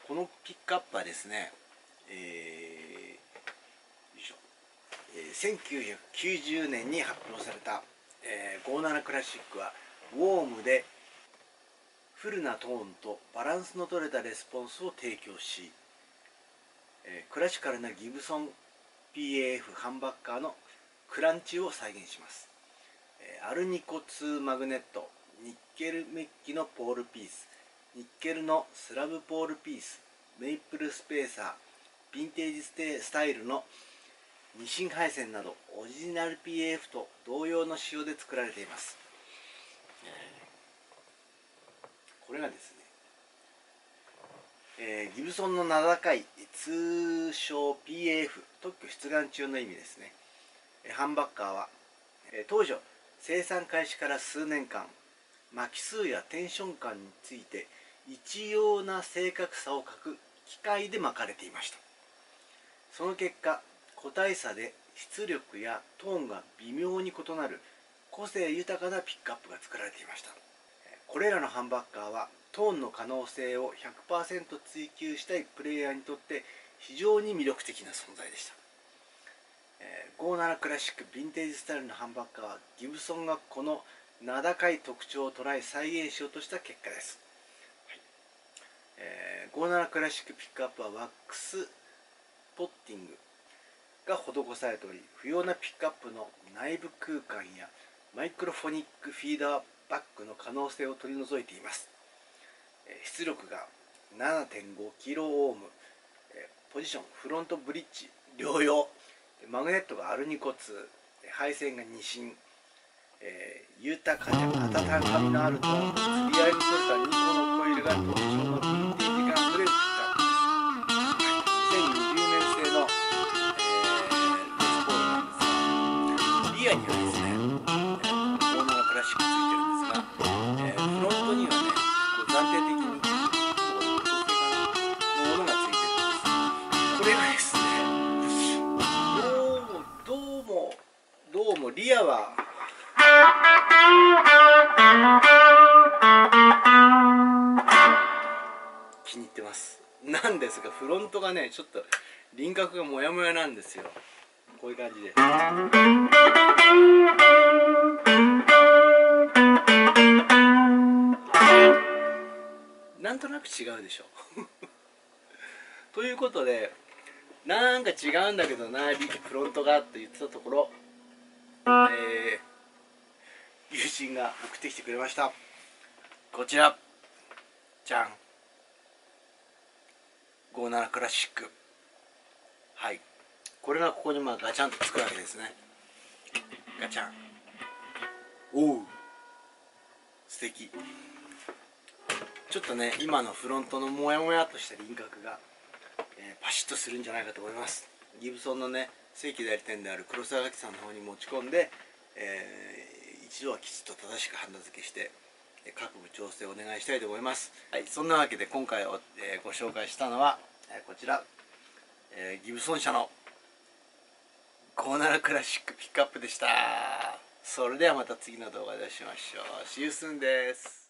このピックアップはですね、1990年に発表された、57クラシックはウォームでフルなトーンとバランスの取れたレスポンスを提供し、クラシカルなギブソン PAF ハンバッカーのクランチを再現します。アルニコ2マグネット、ニッケルメッキのポールピース、ニッケルのスラブポールピース、メイプルスペーサー、ヴィンテージスタイルの二進配線などオリジナル PAF と同様の仕様で作られています。これがですね、ギブソンの名高い通称 PAF 特許出願中の意味ですね。ハンバッカーは当初生産開始から数年間、巻き数やテンション感について一様な正確さを欠く機械で巻かれていました。その結果、個体差で出力やトーンが微妙に異なる個性豊かなピックアップが作られていました。これらのハンバッカーはトーンの可能性を 100% 追求したいプレイヤーにとって非常に魅力的な存在でした。57クラシックヴィンテージスタイルのハンバッカーはギブソンがこの名高い特徴を捉え再現しようとした結果です。57クラシックピックアップはワックスポッティングが施されており、不要なピックアップの内部空間やマイクロフォニックフィーダーバックの可能性を取り除いています。出力が 7.5kΩ、ポジションフロントブリッジ両用、マグネットがアルニコ2、配線が2進、豊かで温かみのあるトーンと釣り合いの取れた2個のコイルが特徴のヴィンテージ感あふれるピックアップです。2020年製の、レスポールなんですが、リアにはですね、57クラシックついてるんですが、フロントにはね、暫定的にのものがついてるんです。これがですね、どうもリアは気に入ってます。なんですがフロントがねちょっと輪郭がモヤモヤなんですよ。こういう感じでなんとなく違うでしょということで、なんか違うんだけどなフロントがって言ってたところ、友人が送ってきてくれました。こちらじゃん、57クラシック。はい、これがここにガチャンとつくわけですね。ガチャン、おう素敵。ちょっとね今のフロントのモヤモヤっとした輪郭が、パシッとするんじゃないかと思います。ギブソンのね正規代理店である黒沢明さんの方に持ち込んで、一度はきちっと正しくハンダ付けして各部調整をお願いしたいと思います。はい、そんなわけで今回ご紹介したのはこちら、ギブソン社の57クラシックピックアップでした。それではまた次の動画でお会いしましょう。See you soonです。